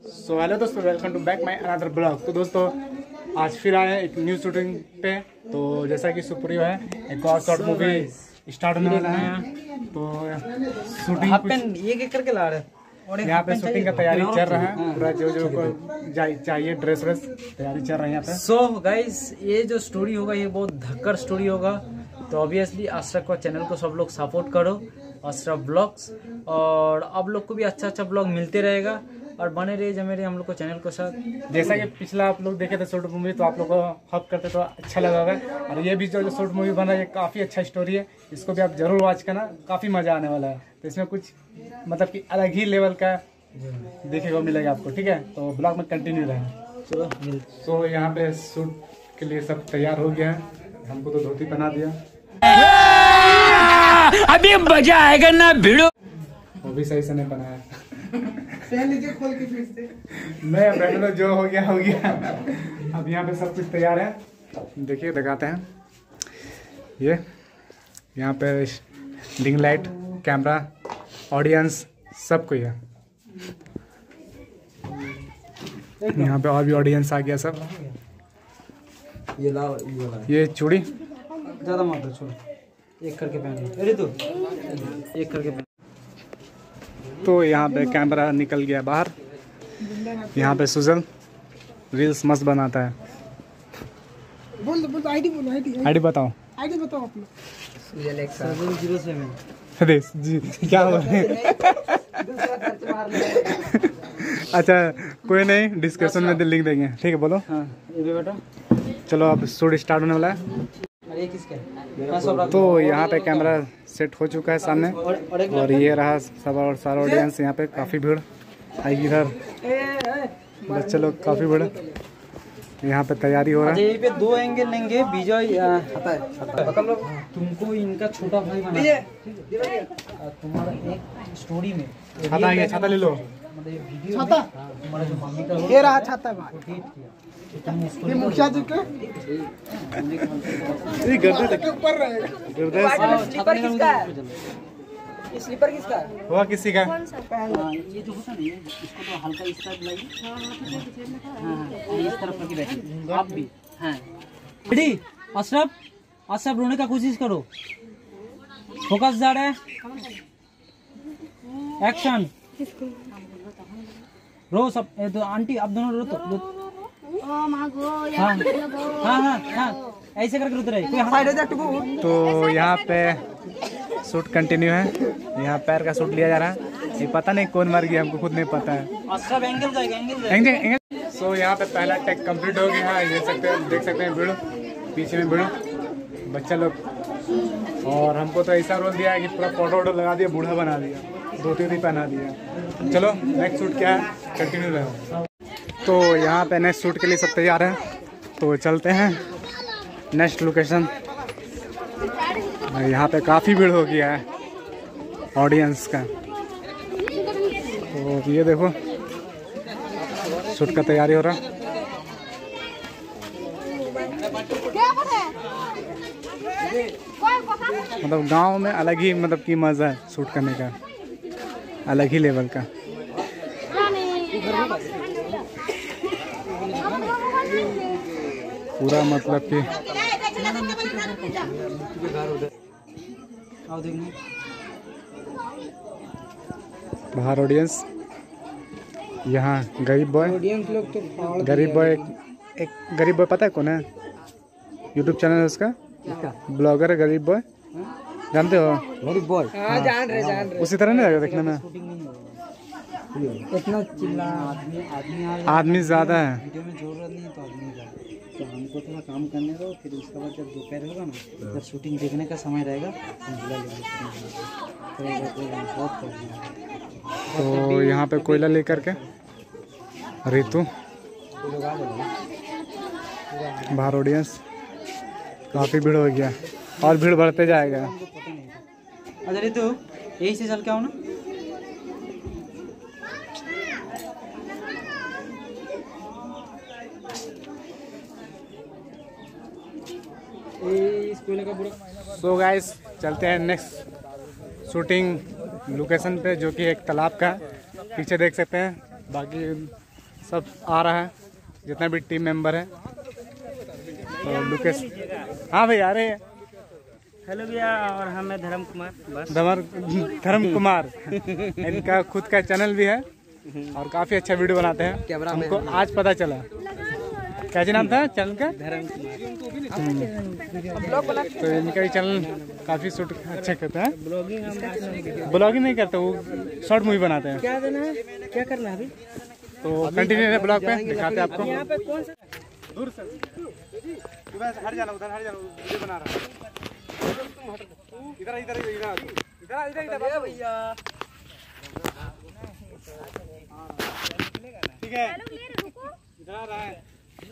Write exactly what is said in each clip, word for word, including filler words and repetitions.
सो hello दोस्तों, welcome to back my another blog. तो दोस्तों आज फिर आए हैं एक न्यू शूटिंग पे। तो जैसा कि सुप्रियो है, एक और शॉर्ट मूवी स्टार्ट होने वाला है। तो शूटिंग ये क्या करके ला रहे हैं? यहाँ पे शूटिंग का तैयारी चल रहा है पूरा, जो जो को चाहिए ड्रेस व्रेस तैयारी चल रही है यहाँ पे। सो गाइस, ये जो स्टोरी होगा ये बहुत धक्कर स्टोरी होगा। तो ऑब्वियसली अशरफ का चैनल को सब लोग सपोर्ट करो, अशरफ ब्लॉग्स, और आप लोग को भी अच्छा अच्छा ब्लॉग मिलते रहेगा और बने रहिए जब मेरे हम लोग को चैनल को साथ। जैसा कि पिछला आप लोग देखे थे शॉर्ट मूवी, तो आप लोग को हक करते तो अच्छा लगा होगा। और ये भी जो शॉर्ट मूवी बना है, ये काफ़ी अच्छा स्टोरी है, इसको भी आप जरूर वॉच करना, काफ़ी मज़ा आने वाला है। तो इसमें कुछ मतलब कि अलग ही लेवल का देखने को मिलेगा आपको, ठीक है। तो ब्लॉग में कंटिन्यू रहें। चलो तो यहाँ पे शूट के लिए सब तैयार हो गया है। हमको तो धोती पहना दिया, अभी मजा आएगा ना भिड़ो। वो भी सही से नहीं बनाया। लीजिए खोल के फिर से। मैं बैठो, जो हो गया हो गया। अब यहाँ पे सब कुछ तैयार है, देखिए दिखाते हैं। ये यहाँ पे रिंग लाइट, कैमरा, ऑडियंस सब कोई है। यहाँ पे और भी ऑडियंस आ गया सब। ये लाओ, ये वाला ये चूड़ी ज्यादा मत दो, छोड़, एक करके पहन। अरे तो एक करके पहन। तो यहाँ पे कैमरा निकल गया बाहर। यहाँ पे सुजल रील्स मस्त बनाता है। बोल दो, बोल दो, आईडी बोलो, आईडी आईडी बताओ, आईडी बताओ अपना। सुजल एक सेवन जीरो सेवन। अरे जी क्या हो रहा है? अच्छा कोई नहीं, डिस्क्रिप्शन में लिंक देंगे, ठीक है। बोलो। हाँ ये भी बेटा। चलो अब शूट स्टार्ट होने वाला है। ये किसका? तो यहाँ पे कैमरा सेट हो चुका है सामने, और ये रहा सब और सारा ऑडियंस। यहाँ पे काफ़ी भीड़ आई, इधर बच्चे लोग काफ़ी भीड़। यहाँ पे तैयारी हो रहा है। यहीं पे दो एंगल लेंगे। विजय तुमको इनका छोटा भाई बना है, तुम्हारा एक स्टोरी में छाता है, छाता ले लो। मतलब ये वीडियो छाता तुम्हारा जो मम्मी का ये रहा छाता भाई। हिट किया तो तुम उसको ये मुखिया जी के ये गर्दन के ऊपर रहेगा। गर्दन स्लीपर किसका है? ये स्लीपर किसका है? हुआ किसी का। हाँ, ये जो होता नहीं है, इसको तो हल्का इस तरफ लाइए। हाँ, इस तरफ रखी बैठी आप भी। हाँ रेडी? अशरफ, अशरफ रोने का कोशिश करो, फोकस जा रहा है, एक्शन। रो सब, ए, तो आंटी आप दोनों रो तो दो। हाँ हाँ हाँ हाँ ऐसे करके रोते रहे। कोई तो यहाँ पे शूट कंटिन्यू है। यहाँ पैर का शूट लिया जा रहा है। ये पता नहीं कौन मर गया, हमको खुद नहीं पता है। सब एंगल जाएगा, एंगल एंगल एंगल। सो यहाँ पे पहला टेक कंप्लीट हो गया है। ये सकते हैं, देख सकते हैं भीड़, पीछे में भीड़ बच्चा लोग। और हमको तो ऐसा रोल दिया है कि पूरा फोटो वोटो लगा दिया, बूढ़ा बना दिया, धोती वोती पहना दिया। चलो नेक्स्ट शूट क्या है, कंटिन्यू रहो। तो यहाँ पे नेक्स्ट शूट के लिए सब तैयार हैं, तो चलते हैं नेक्स्ट लोकेशन। यहाँ पे काफ़ी भीड़ हो गया है ऑडियंस का। तो ये देखो शूट का तैयारी हो रहा। मतलब गांव में अलग ही मतलब की मज़ा है शूट करने का, अलग ही लेवल का। पूरा मतलब कि बाहर ऑडियंस, यहाँ गरीब बॉय। गरीब बॉय एक गरीब बॉय, पता है कौन है? यूट्यूब चैनल है उसका, ब्लॉगर है गरीब बॉय, जानते हो? गरीब बॉय। हाँ, जान रहे जान रहे। उसी तरह नहीं लगा देखने में? इतना चिल्ला आदमी आदमी आदमी ज़्यादा है। वीडियो में जरूरत नहीं है तो आदमी ज़्यादा। तो हमको थोड़ा काम करने दो, फिर उसके बाद जब दोपहर होगा ना, जब शूटिंग देखने का समय रहेगा हम बुला लेंगे। तो यहाँ पे कोयला लेकर के रितु, बाहर ऑडियंस, काफ़ी भीड़ हो गया और भीड़ बढ़ते जाएगा। अच्छा रितु, यही से चल के आओ ना। सो गाइस चलते हैं नेक्स्ट शूटिंग लोकेशन पे, जो कि एक तालाब का, पीछे देख सकते हैं। बाकी सब आ रहा है, जितना भी टीम मेंबर है। तो लुकेश, हाँ भाई आ रहे हैं। हेलो भैया, और हम है धर्म कुमार। बस धर्म धर्म कुमार इनका खुद का चैनल भी है और काफी अच्छा वीडियो बनाते हैं। हमको आज पता चला। क्या जी नाम था चैनल का? धर्म कुमार। तो इनका भी चैनल काफी शूट अच्छा करता है। ब्लॉगिंग ब्लॉगिंग नहीं करते, वो शॉर्ट मूवी बनाते हैं। क्या देना है, क्या करना है अभी? तो कंटिन्यू है ब्लॉग पे, दिखाते हैं आपको। यहाँ पे कौन सा दूर से हट जाना, उधर हट जाना, वीडियो बना रहा है। इधर इधर इधर इधर इधर इधर भैया, ठीक है, इधर आ रहा है।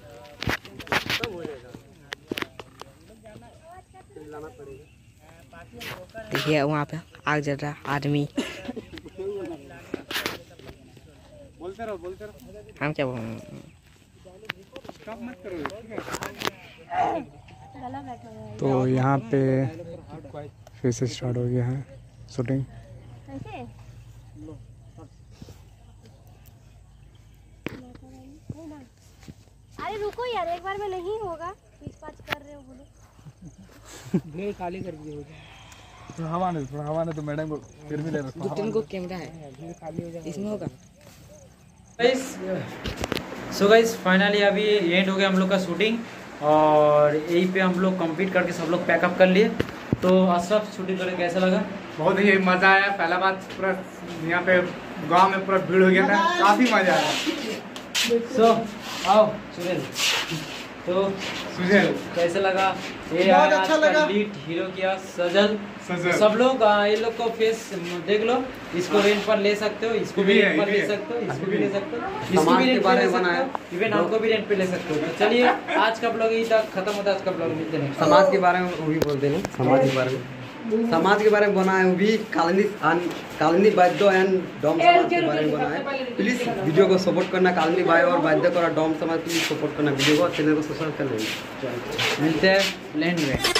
देखिए वहाँ पे आग जल रहा, आदमी। बोलते रहो बोलते रहो, हम क्या बोल, स्टॉप मत करो, ठीक है। तो यहाँ पे फिर से स्टार्ट हो गया है शूटिंग। अरे रुको यार, एक बार में नहीं होगा, पीछ पाछ कर रहे हो बोलो। भीड़ खाली कर दिए होगा। थोड़ा हवा ने थोड़ा हवा ने तो मैडम को फिर भी ले रखा। दो तीन को कैमरा है, इसमें होगा। सो गाइस फाइनली अभी एंड हो गया हम लोग का शूटिंग, और यहीं पे हम लोग कंप्लीट करके सब लोग पैकअप कर लिए। तो अशरफ शूटिंग करके कैसा लगा? बहुत ही मजा आया। पहला बात पूरा यहाँ पे गांव में पूरा भीड़ हो गया था, काफी मजा आया। सो आओ सुनील, तो सुजल कैसे लगा? ये बहुत आज अच्छा का लगा। लीड हीरो किया सजल। सजल। सब लोग आ, ये लोग को फेस देख लो, इसको रेंट पर ले सकते हो, इसको ये भी भी है, रेंट पर ये ले भी है। सकते हो, इसको भी ले सकते हो, इसको भी रेंट पर ले सकते हो, इवन हमको भी रेंट पे ले सकते हो। तो चलिए आज का ब्लॉग यही तक खत्म होता है। आज का ब्लॉग मिलते हैं। समाज के बारे में वो भी बोलते हैं, समाज के बारे में समाज के बारे में बना है वो भी, कालनी कालनी वाद्य एंड डॉम समाज के बारे में बना है। प्लीज वीडियो को सपोर्ट करना, कालनी भाई और वाद्य और डॉम समाज प्लीज सपोर्ट करना वीडियो को, चैनल को सब्सक्राइब कर लेना। मिलते हैं लैंड में।